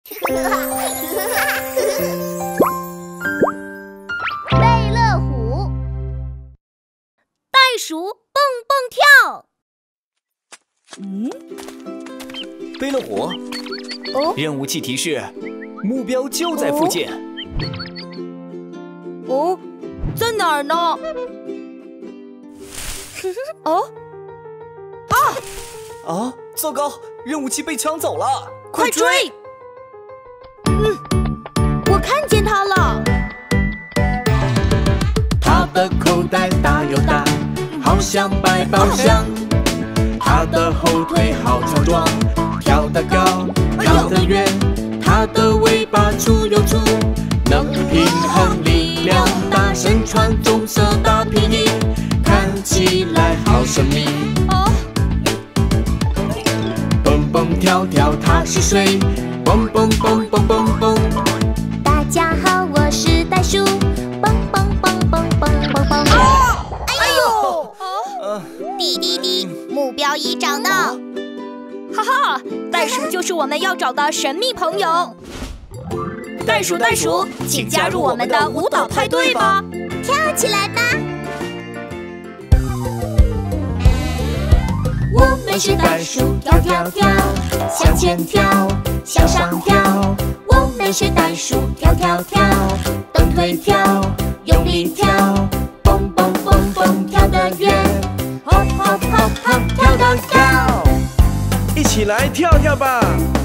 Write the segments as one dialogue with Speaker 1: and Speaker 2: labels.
Speaker 1: 贝乐虎，袋鼠蹦蹦跳。
Speaker 2: 贝乐虎，任务器提示：目标就在附近。
Speaker 1: 在哪儿呢？
Speaker 2: 糟糕，任务器被抢走了，
Speaker 1: 快追！我看见它了。
Speaker 3: 它的口袋大又大，好像百宝箱。它的后腿好强壮，跳得高，跳得远。它的尾巴粗又粗，能平衡力量。大身穿棕色大皮衣，看起来好神秘。蹦蹦跳跳，它是谁？蹦蹦蹦蹦蹦蹦。
Speaker 1: 大家好，我是袋鼠，蹦蹦蹦蹦蹦蹦蹦。哎呦！滴滴滴，目标已找到。哈哈，袋鼠就是我们要找的神秘朋友。袋鼠，请加入我们的舞蹈派对吧！跳起来吧！
Speaker 3: 我们是袋鼠，跳跳跳，向前跳，向上跳。我们是袋鼠，跳跳跳，蹬腿跳，用力跳，蹦蹦蹦蹦跳得远，hop hop hop hop跳得高。
Speaker 4: 一起来跳跳吧！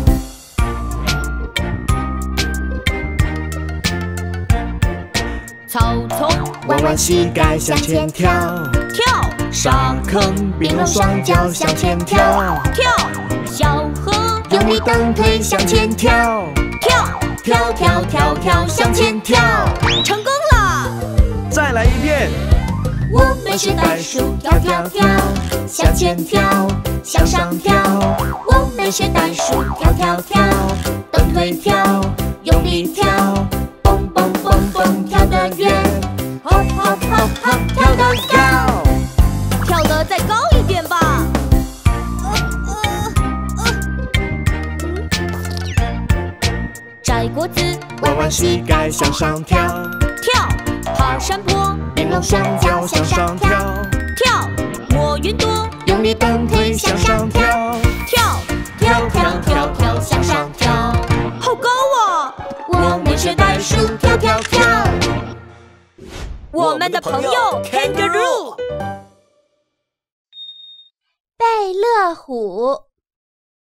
Speaker 1: 草丛
Speaker 3: 弯弯膝盖向前跳，
Speaker 1: 跳，
Speaker 3: 沙坑并拢双脚向前跳，
Speaker 1: 跳，小河
Speaker 3: 用力蹬腿向前跳，
Speaker 1: 跳，
Speaker 3: 跳跳跳跳向前跳。
Speaker 1: 成功了！
Speaker 4: 再来一遍。
Speaker 3: 我们是袋鼠，跳跳跳，向前跳，向上跳。我们是袋鼠，跳跳跳，蹬腿跳，用力跳，蹦蹦蹦蹦跳得远，hop hop hop hop跳得高。
Speaker 1: 跳得再高一点吧！摘果子，
Speaker 3: 弯弯膝盖向上跳，
Speaker 1: 跳，爬山坡，
Speaker 3: 并拢双脚向上跳，
Speaker 1: 跳，摸云朵，
Speaker 3: 用力蹬腿向上跳，
Speaker 1: 跳，
Speaker 3: 跳跳跳跳向上跳。
Speaker 1: 好高啊！
Speaker 3: 我们是袋鼠，跳跳跳。
Speaker 1: 我们的朋友 Kangaroo，贝乐虎。